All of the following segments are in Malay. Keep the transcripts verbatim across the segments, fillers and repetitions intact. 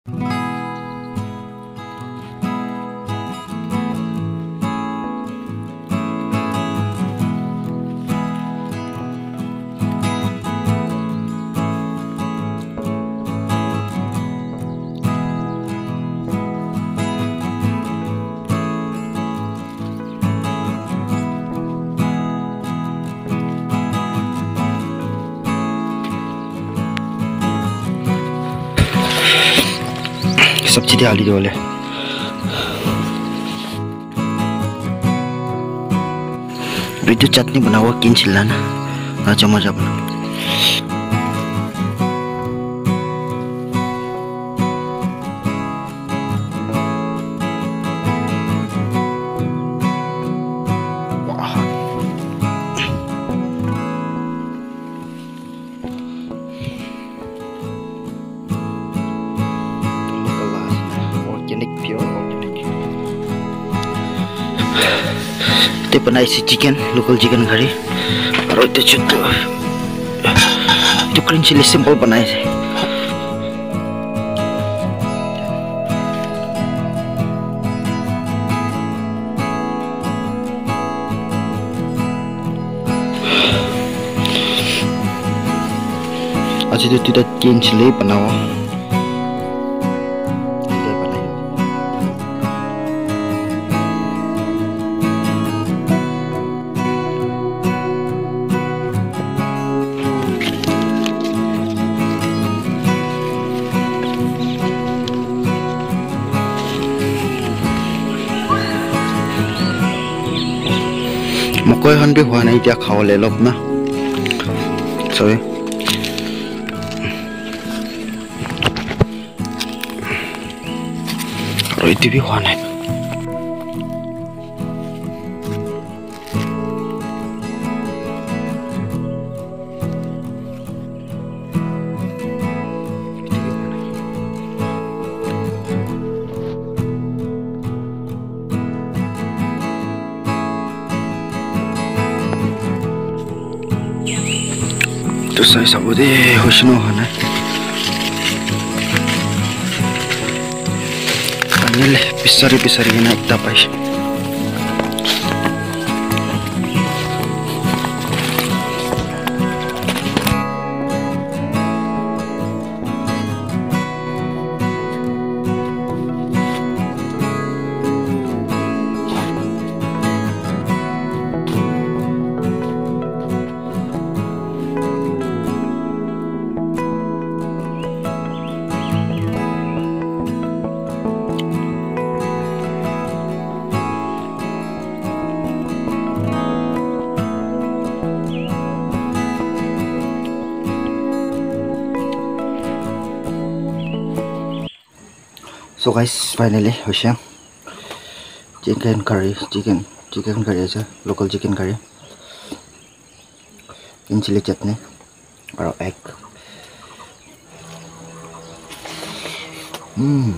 सब्जी डाली दो ले वीडियो चटनी बना हुआ किन चिल्लाना राजा मजा बना ते बनाई सी चिकन लोकल चिकन घरी और itu chutu itu green chili simple बनाए थे आज itu tidak green chili बनाओ मकई हन भी हुआ नहीं क्या खाओ ले लो ना सॉरी रोटी भी हुआ नहीं तो सही सब दे होशनो होना कन्ने पिसरी पिसरी ना इतना पाइश So guys, finally, hoşya chicken curry, chicken, chicken curry aja, local chicken curry, green chili chutney, और egg. Hmm.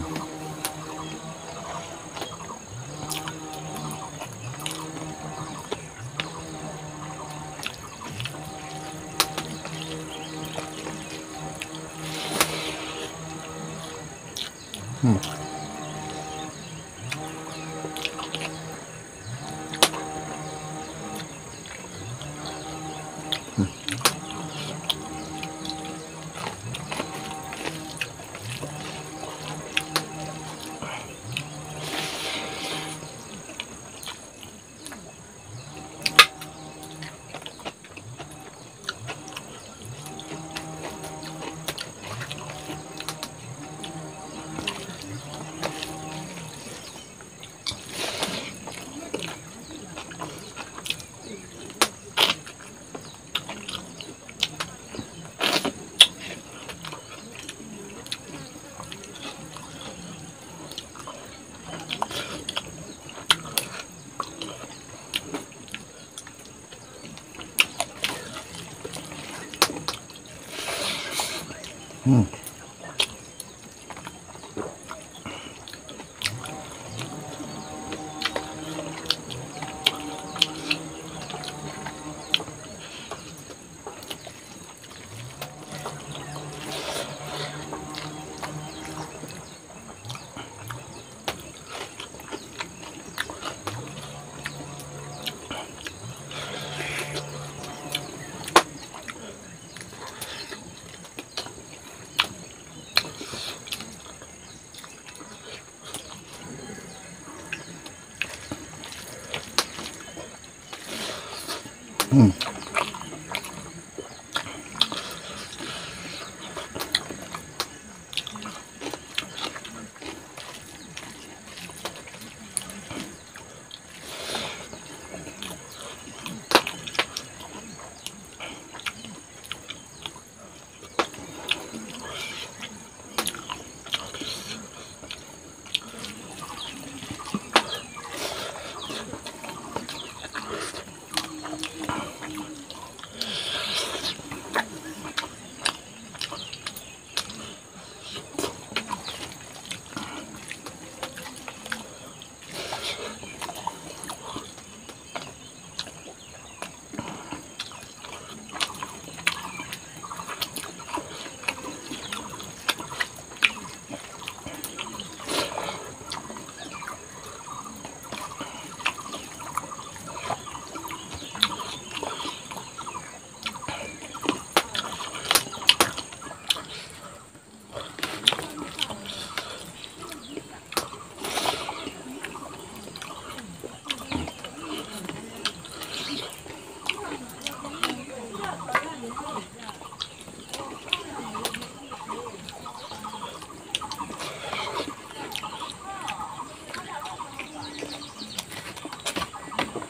Hmm. Hmm. Hmm.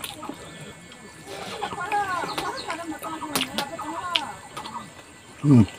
Hmm.